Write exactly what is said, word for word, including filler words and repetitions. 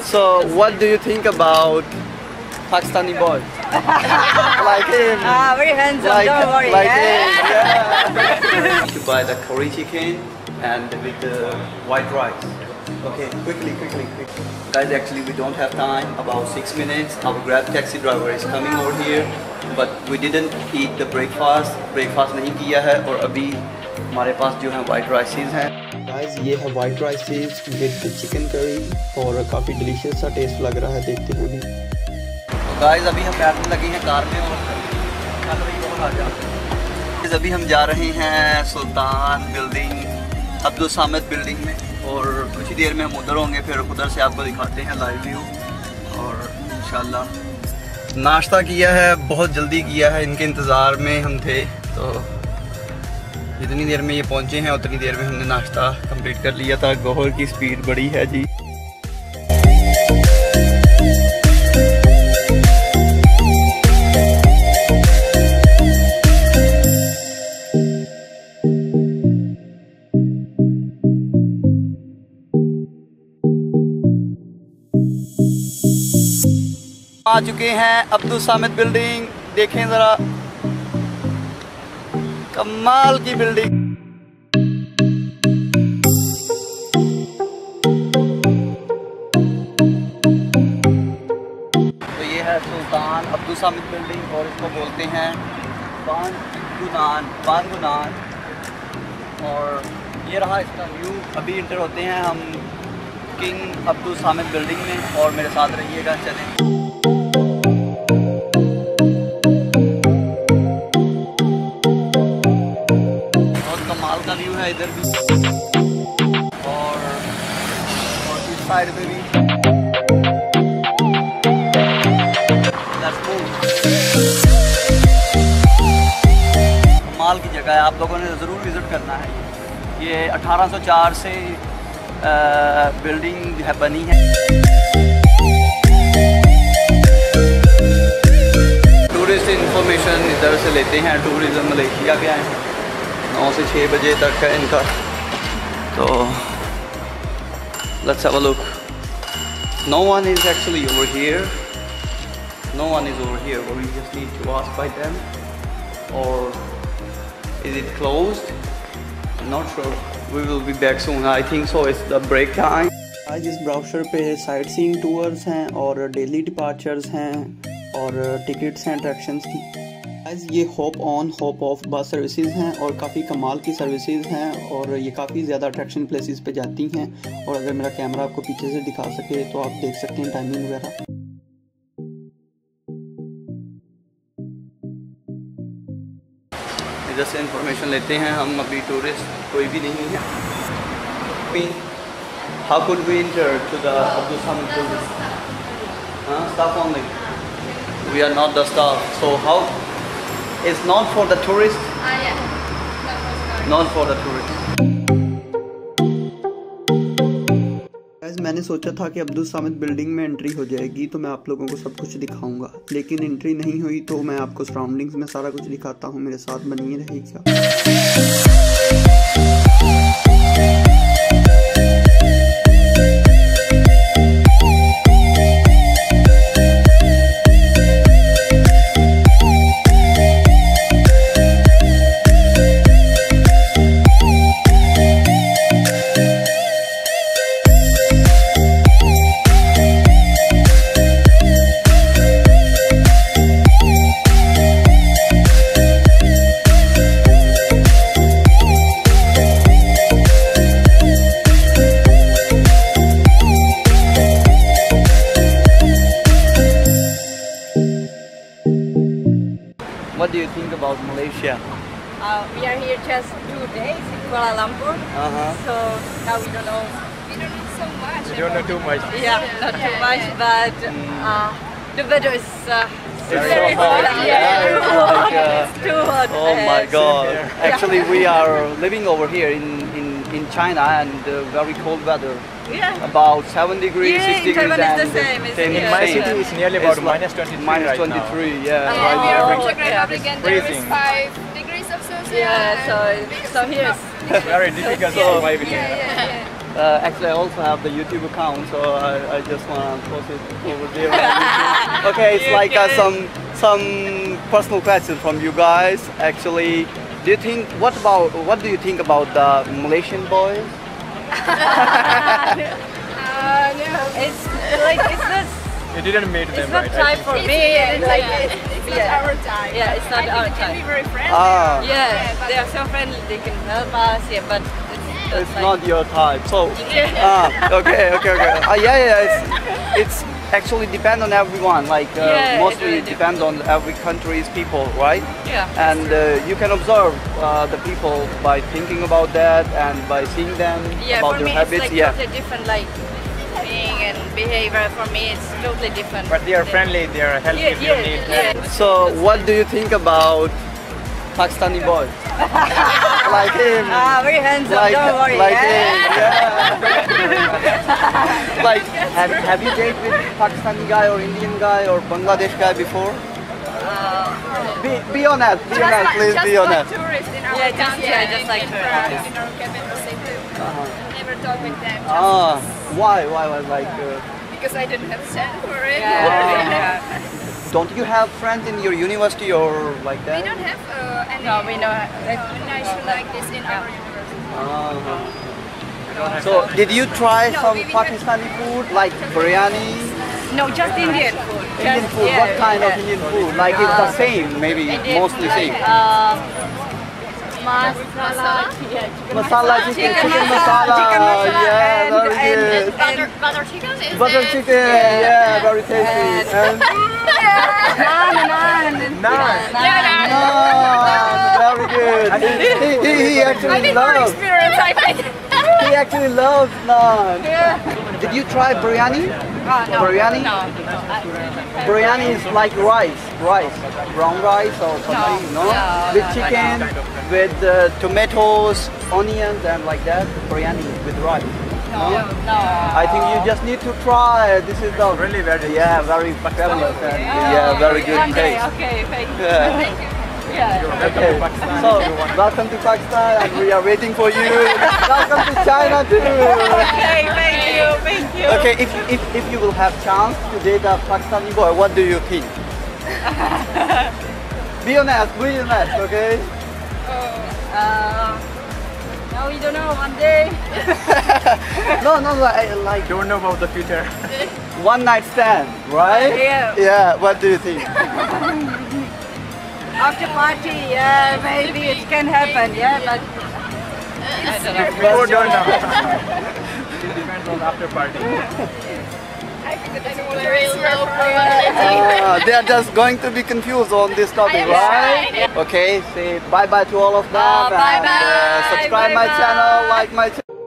So, what do you think about Pakistani boy? Like him. Ah, very handsome. Like, don't worry. like yeah. him. Yeah. To buy the curry chicken and with the white rice. Okay, quickly, quickly, quickly. Guys, actually we don't have time. About six minutes. Our Grab taxi driver is coming over here, but we didn't eat the breakfast. Breakfast नहीं किया है और अभी हमारे पास जो है white rices हैं. Guys, ये है white rices with the chicken curry और काफ़ी delicious सा taste लग रहा है देखते हुए भी. तो guys, अभी हम बैठने लगे हैं कार में और चल रही है आ जा. अभी हम जा रहे हैं Sultan building Abdul Samad building में और कुछ ही देर में हम उधर होंगे, फिर उधर से आपको दिखाते हैं लाइव व्यू. और इंशाल्लाह नाश्ता किया है, बहुत जल्दी किया है, इनके इंतज़ार में हम थे. तो जितनी देर में ये पहुंचे हैं उतनी देर में हमने नाश्ता कंप्लीट कर लिया था. गोहर की स्पीड बड़ी है जी. आ चुके हैं अब्दुल सामिद बिल्डिंग. देखें ज़रा, कमाल की बिल्डिंग. तो ये है सुल्तान अब्दुल सामिद बिल्डिंग और इसको बोलते हैं बानगुनान बानगुनान. और ये रहा इसका व्यू. अभी इंटर होते हैं हम किंग अब्दुल सामिद बिल्डिंग में और मेरे साथ रहिएगा. चलें. का व्यू है इधर भी और और इस साइड पे भी. कमाल की जगह है, आप लोगों ने ज़रूर विज़िट करना है. ये ये अठारह सौ चार से आ, बिल्डिंग है बनी है. टूरिस्ट इंफॉर्मेशन इधर से लेते हैं. टूरिज़म मलेशिया के आए हैं. नौ से छः बजे तक है इनका. तो let's have a look. No one is actually over here. No one is over here. But we just need to ask by them. Or is it closed? I'm not sure. We will be back soon. I think so. It's the break time. आज इस browser पे sight seeing tours हैं और daily departures हैं और tickets हैं attractions की. ये hop on hop off bus services हैं और काफ़ी कमाल की सर्विसेज हैं और ये काफ़ी ज़्यादा अट्रैक्शन प्लेसेस पे जाती हैं. और अगर मेरा कैमरा आपको पीछे से दिखा सके तो आप देख सकते हैं टाइमिंग वगैरह. इधर से इंफॉर्मेशन लेते हैं हम. अभी टूरिस्ट कोई भी नहीं है. How could we enter to the Abdul Samad building? हाँ, staff only. We are not the staff. So how It's not for the tourists. Ah, yeah. Not for the tourists. Guys, मैंने सोचा था कि Abdul Samad building में entry हो जाएगी तो मैं आप लोगों को सब कुछ दिखाऊंगा, लेकिन एंट्री नहीं हुई. तो मैं आपको सराउंडिंग्स में सारा कुछ दिखाता हूँ. मेरे साथ बनिए रहिएगा. What do you think about Malaysia? Uh, we are here just two days in Kuala Lumpur. Uh-huh. So now we don't know. We don't know so much. We don't know too much. Yeah, not too much, but uh, the weather is uh, Very very hot. hot. Yeah, Yeah, it's too hot. like, uh, It's too hot. Oh my Uh, God! Yeah. Actually, we are living over here in in in China and uh, very cold weather. Yeah. About seven degrees, Yeah, six in degrees. Taiwan it's and the same, isn't same it? In is my same. city, it's nearly about It's like minus twenty-three minus right twenty-three, now. yeah. Yeah, right we now. are Oh, Czech yeah. Republic and there is Freezing. five degrees of Celsius. Yeah, so and so here. Very difficult to So- survive in Yeah, here. yeah, yeah. Uh, actually, I also have the YouTube account, so I, I just want to post it over there. Okay, it's like uh, some some personal question from you guys. Actually, do you think what about what do you think about the Malaysian boys? Uh, no. It's like it's not. You didn't meet them, It's not right? time for me. It's like it's, It's yeah. not our time. Yeah, it's not I our think it can time. be very friendly. Ah, Yeah, Yeah, but- they are so friendly. They can help us. Yeah, but it's, it's like, not your type. So, Yeah. ah, okay, okay, okay. Uh, yeah, yeah, it's it's actually depend on everyone. Like uh, Yeah, it mostly really depend on every country's people, right? Yeah. And uh, you can observe uh, the people by thinking about that and by seeing them Yeah, about for their me habits. it's like Yeah. totally different. Like being and behavior for me, it's totally different. But they are friendly, they are helping Yeah, if you yeah, need yeah. So, what do you think about Pakistani boy? Like him. Ah, very handsome. Like, don't worry. like yeah. him, yeah. Like, have, have you dated with Pakistani guy or Indian guy or Bangladesh guy before? Be, be honest, be honest, like, please just be like honest. tourists in our Yeah, just- country yeah, and just like in tourists. France, in our cabin, we say to never talk with them. Just Ah, why, why was like, uh, because I didn't have time for it. Yeah. don't you have friends in your university or like We that? don't have uh, any No, we know. uh, nation like this in our university. Uh-huh. So, did you try No, some we- we Pakistani food like biryani? No, just Indian food. Indian Just- food, yeah, what kind of yeah. Indian food? Like it's the same, maybe Indian mostly food, same. Um, masala, yeah, chicken Masala chicken, chicken masala, masala, chicken masala, yeah, and- very and- good. and- Butter, butter chicken is Butter it? chicken, yeah, very tasty. And naan, naan, Naan. Yeah, naan, very good. He, he, he I actually need more loves, experience, I think. he actually loves naan. Did you try biryani? Ah, no, Biryani? No, Biryani is like rice, rice, brown rice or something, no? No, With no, chicken, with uh, tomatoes, onions and like that. Biryani with rice. no, no. I think you just need to try. This is the Really very yeah, very famous and yeah, very good One day, taste. okay, thank you. Yeah. Yeah. Okay. So welcome to Pakistan, and we are waiting for you. Welcome to China too. Okay, thank you, thank you. Okay, if if if you will have chance to date a Pakistani boy, what do you think? Be honest, be honest, okay? Uh, no, we don't know. One day. No, no, like, like Don't know about the future. one night stand, right? Yeah. Yeah. What do you think? After party, yeah, maybe it can happen, yeah, but I don't know. Before, don't know. It depends on after party. I think that it's very low probability. Uh, they are just going to be confused on this topic, I right? understand. Okay, say bye bye to all of them. Uh, and, bye-bye, uh, subscribe my bye-bye. channel, like my channel.